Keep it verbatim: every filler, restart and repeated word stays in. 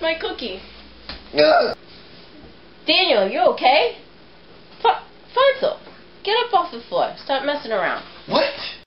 my cookie. Yeah. Daniel, you okay? F Fonzo, get up off the floor. Stop messing around. What?